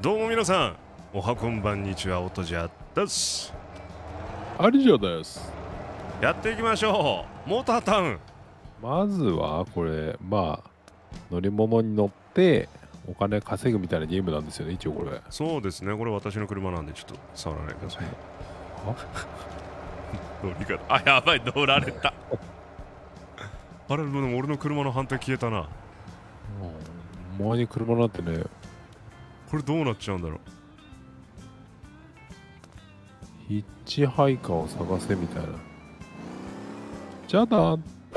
どうも皆さん、おはこんばんにちは、おとじゃです。 ありじゃです。 やっていきましょう。モータータウン。 まずはこれ乗り物に乗ってお金稼ぐみたいなゲームなんですよね、一応これ。 そうですね、これ私の車なんでちょっと触らないでください。乗り方、あ、やばい、乗られた。あれ、でも俺の車の反対消えたな。 前に車なんてね。 これどうなっちゃうんだろう。 ヒッチハイカーを探せみたいな。じゃあだ。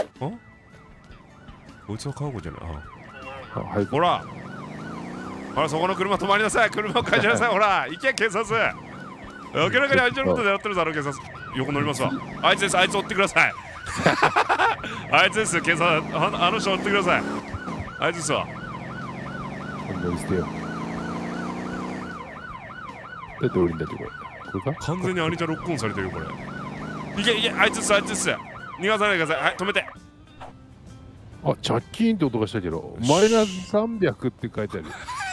こいつはカーゴじゃない。 はい。 ほら、そこの車止まりなさい。車を返しなさい。ほら、行け、警察。明らかにあいつのこと狙ってるだろ、警察。横乗りますわ。あいつです、あいつ追ってください。あいつです、警察。あの人追ってください。あいつですわ。 乗り捨てよ。どうやって降りんだってこれ。これか？ 完全にアニちゃんロックオンされてるよ、これ。いけ、あいつです、あいつです。逃がさないでください。はい、止めて。 あ、チャッキーンって音がしたけど、マイナス300って書いてある。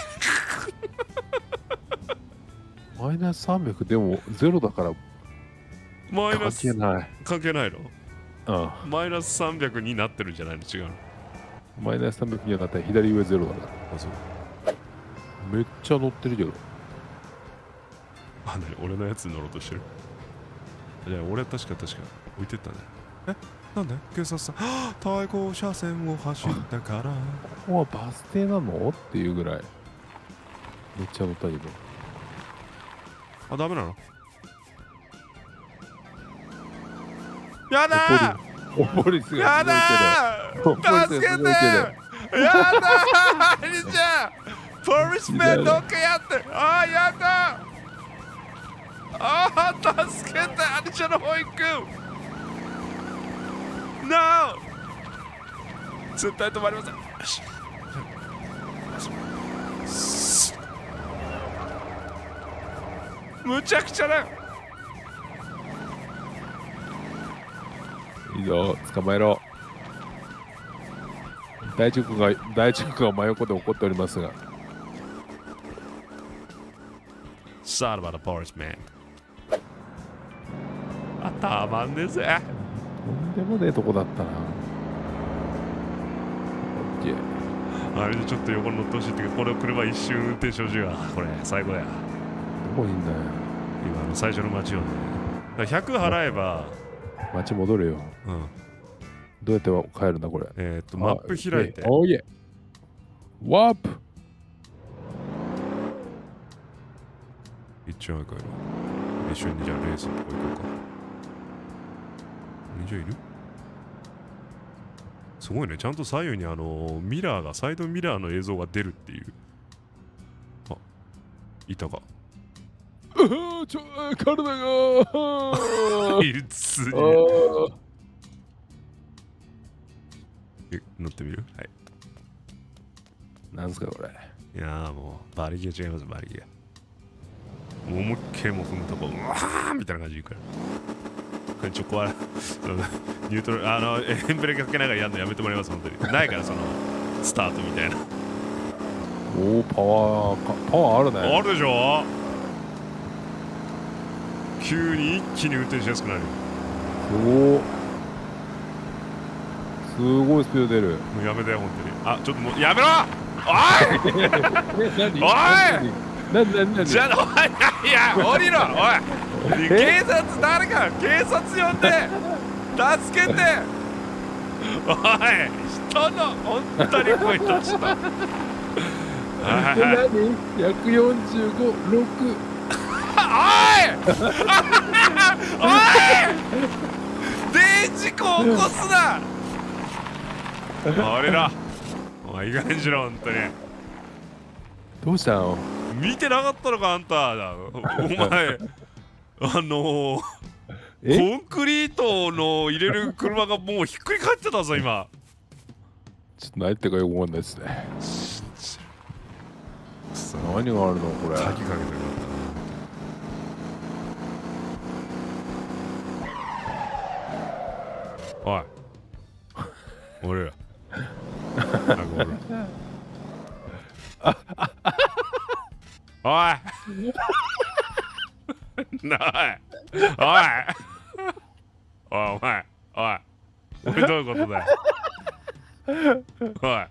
マイナス300でもゼロだからマイナス関係ない。 関係ないの？ ああ、 マイナス300になってるんじゃないの？違うの？ マイナス300にはなったら左上ゼロだから。 あ、そう。 めっちゃ乗ってるけど。 あ、なに俺のやつに乗ろうとしてる？じゃあ俺確か置いてったね。なんで警察さん、対向車線を走ったから。 ここはバス停なのっていうぐらいめっちゃ乗ったけど。 あ、ダメなの？やだー！ おポリスがやだー！助けて！やだー！アニちゃん！ポリスメンどっかやって！あー、やだー！あー、助けて！アニちゃんの保育！No！ 絶対止まりません。よし。むちゃくちゃだ。 いいぞ、捕まえろ。大地区が真横で怒っておりますが。 Son of a policeman。あ、たまんねえぜ。 とんでもねえとこだったな。オッケー。 あれでちょっと横に乗ってほしいっていうか、これ車一瞬運転してほしいわ。これ最高や。 どこいいんだよ。 今の最初の街をね。100払えば街戻れよ。 うん。 どうやって帰るんだこれ。 マップ開いて。 おいえ。ワープ。 一応帰ろう。一緒にじゃあレースのとこ行こうか。じゃいる？すごいね。ちゃんと左右にミラーが、サイドミラーの映像が出るっていう。あ、いたか。 体がいるつに。乗ってみる？はい。 なんすかこれ。 いやーもう、馬力が違います、馬力が。思いっきりもう踏むとこ、うわーみたいな感じで言うから。これちょっと怖い。ニュートラル、エンブレかけながらやるのやめてもらいます、本当に。ないから、その、スタートみたいな。 おお、パワーあるね。 あるでしょ？急に一気に運転しやすくなる。 すごいスピード出る。 もうやめてよ、本当に。あ、ちょっともう、やめろ！おい！おい！ 何じゃあ、おい、いや、降りろ！おい！警察、誰か警察呼んで！助けて！おい！人の、本当に声とした。 何 ?145、6。 おい！おい！電事故起こすな！あれだ。お前いい加減にしろ、本当に。 どうしたの？ 見てなかったのか、あんた。お前、コンクリートの入れる車がもうひっくり返ってたぞ、今。 ちょっと何言ってるかよくわかんないですね。何があるのこれ。 鍵かけてる。おい。俺ら。 おいなあおいお前おい俺どういうことだよおい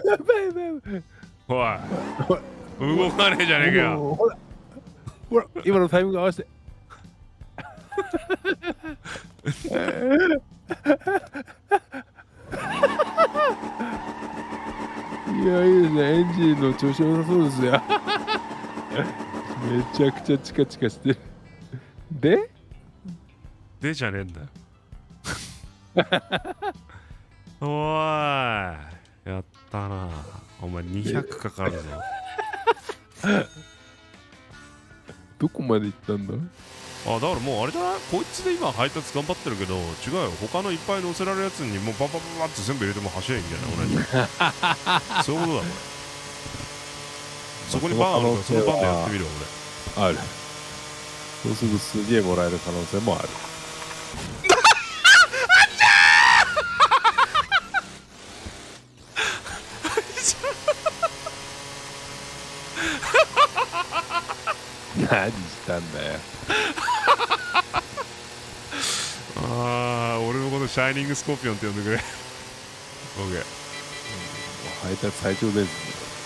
おい動かねえじゃねえかよほらほら今のタイミング合わせていやいいですねエンジンの調子良さそうですよめちゃくちゃチカチカしてるでじゃねえんだよおーいやったなお前200かかるぞどこまで行ったんだあだからもうあれじゃないこいつで今配達頑張ってるけど違うよ他のいっぱい乗せられるやつにもうバンバンバンバンって全部入れても走れんじゃない同じそういうことだこれそこにバンあるからそのバンでやってみるわあるそうするとすげえもらえる可能性もある何したんだよああ俺のことシャイニングスコーピオンって呼んでくれ OK 配達最長です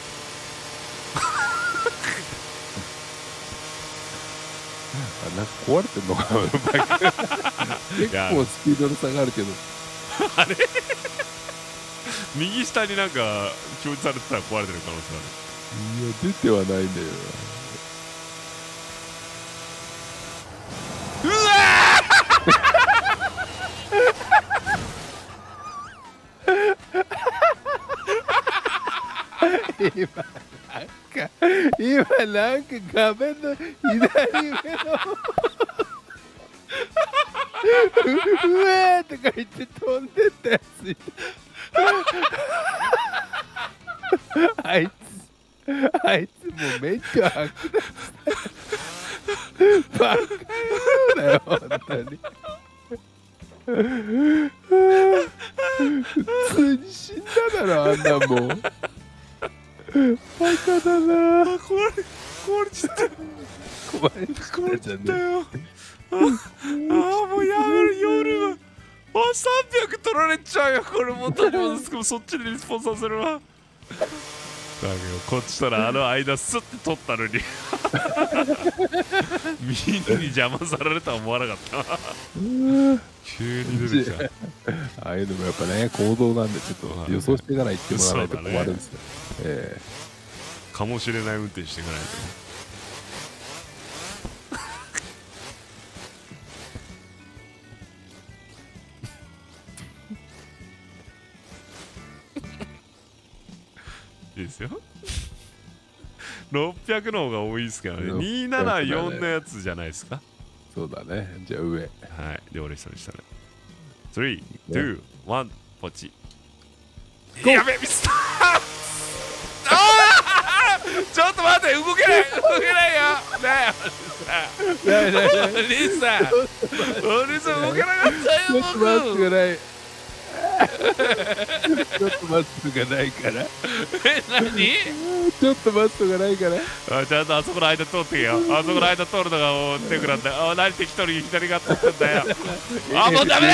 なんか壊れてんのかな結構スピードの差があるけどあれ右下になんか表示されてたら壊れてる可能性あるいや出てはないんだようわ今なんか画面の左上のうわーとか言って飛んでったやついたあいつもう免許剥奪バカ野郎だよ本当に普通に死んだだろあんなもんバカだな壊れちゃった壊れちゃったよああもうやめる夜は300取られちゃうよこれもう大丈夫ですけどそっちでリスポンさせるわだけどこっちとらあの間スッて取ったのにみんなに邪魔されるとは思わなかった急に出てきたああいうのもやっぱね行動なんでちょっと予想してから行ってもらわないと困るんですよ、 かもしれない運転していかないといいですよ600の方が多いですからね274のやつじゃないですかそうだねじゃあ上はいで俺一人したら3、2、1ポチやべミスったちょっと待って動けないよねえお兄さん動けなかったよちょっと待ってくださいちょっと待つとかないから何ちょっと待つとかないからちゃんとあそこの間通ってけよあそこの間通るのがもうテクなんだよ何適当に左が通ってんだよあもうダメ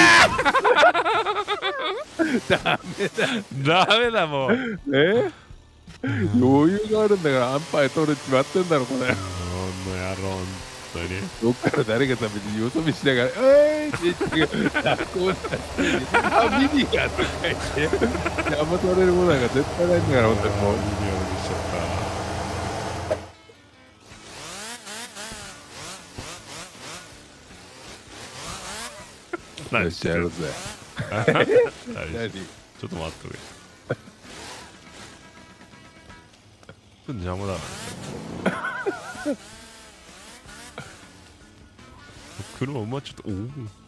だダメだもう余裕があるんだからアンパイ取るって決まってんだろこれこの野郎本当にどっから誰が食べてよそ見しながら「って言ってあミニが」とか言って邪魔取れるものなんか絶対ないんだから本当にもうミニオンにしちゃったよしやろうぜ何ちょっと待ってくれちょっと邪魔だな車うまっちゃったおお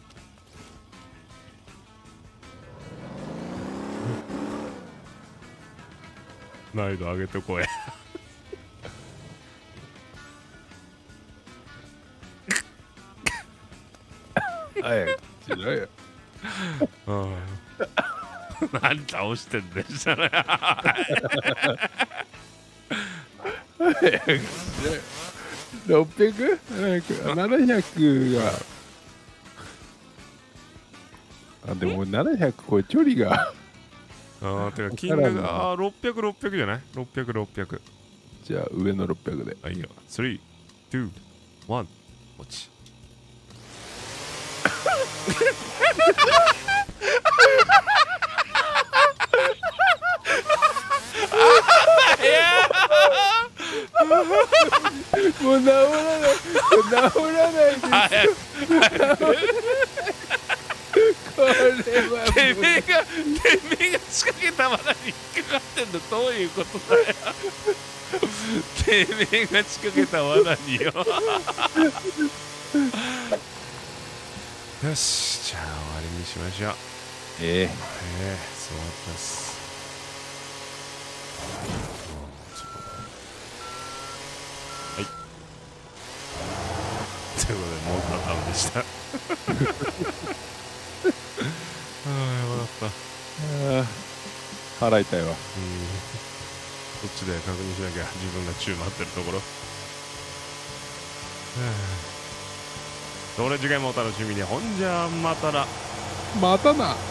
難易度上げてこい早くしろよ何倒してんだよじゃない早くしろよ 600?700 がでも700これ距離がてか金額600じゃない？ 600 じゃあ上の600で。 いいよ。3、2、1、落ち。 もう治らないですこれはてめえが仕掛けた罠に引っかかってんのどういうことだよ。てめえが仕掛けた罠によ。よし、じゃあ終わりにしましょう。そうだったっす。はい。ということで、モンスタータウンでした。やばかった。 払いたいわ。 こっちで確認しなきゃ、自分が宙回ってるところ。それ次回もお楽しみに。ほんじゃまたな。 またな。